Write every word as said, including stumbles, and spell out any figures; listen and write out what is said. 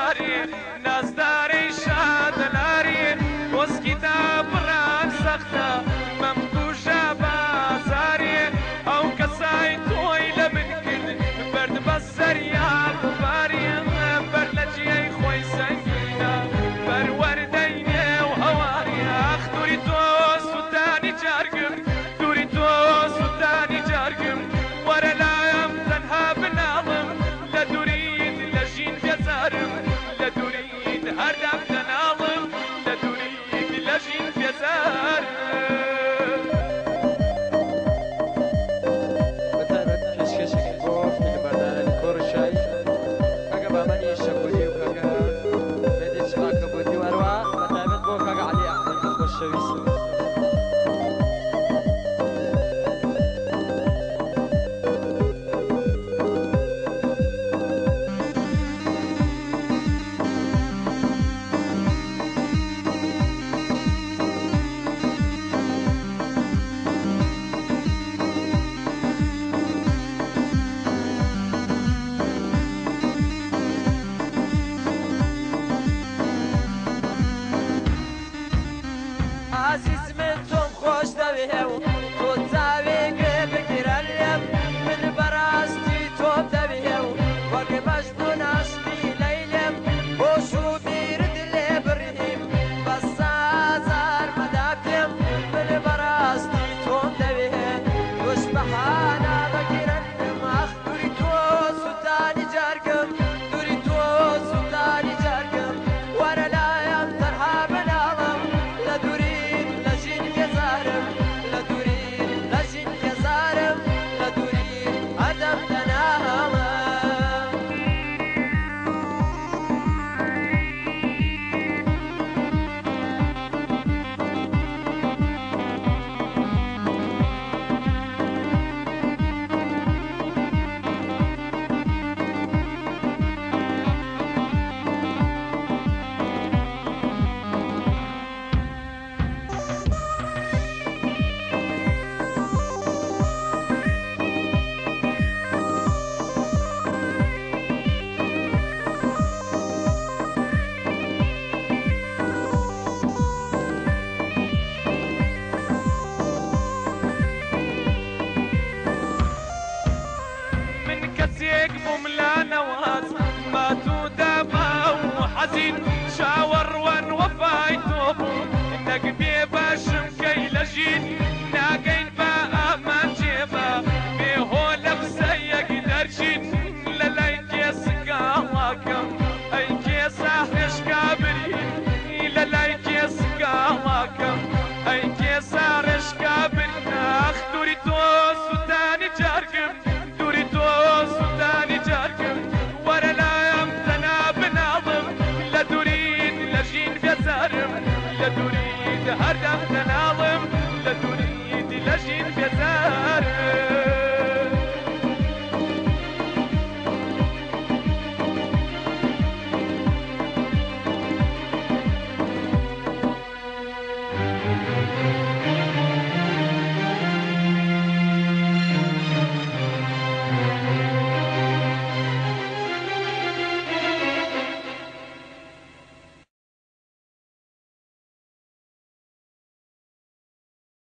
شاری نازداری شادلاری وز کتاب ران سخته من بوجا بازاری او کسای توی لبن کرد برد بسر یا بباری بر لجیه خوی سنگینا بر وردینه و هواری اخ دوری تو سودانی جارگم دوری تو سودانی جارگم ورا لایم تنها بنالم لدورید لجین بزارم لدورید هر دم تنالم لدورید لجین بزارم بتابەت پێشکەشێکی بۆ فیلمبەردارانی کۆڕشایی کاکە بامانی شەکوری و کاکە بێدێک چڵاکە بۆ دیوارەوە بەتابەت بۆ کاکە عەلی ئەحمەد خۆشەویست عزیز من تۆم خۆش دەوێ و تۆ چاوێ گوێ بگیرە لێم من بەڕاستی تۆم دەوێ و وەک بەش بوون عەشقی لەیلێم هۆش و بیرت لێ بڕیم بە سازار مەدا پێم من بەڕاستی تۆم دەوێ تۆش بەهانە بەگیرە لێم ئەخ دووری تۆ سوتانی جارگەم دووری تۆ سوتانی جارگەم وەرە لایم تەنها بناڵم لە دووری لەژین بێزارم لە دووری لەژین بێزارم لە دووری هەردەم تەناڵم من کەسێک بووم لا نەواز ماتوو دابا و حەزین شاوە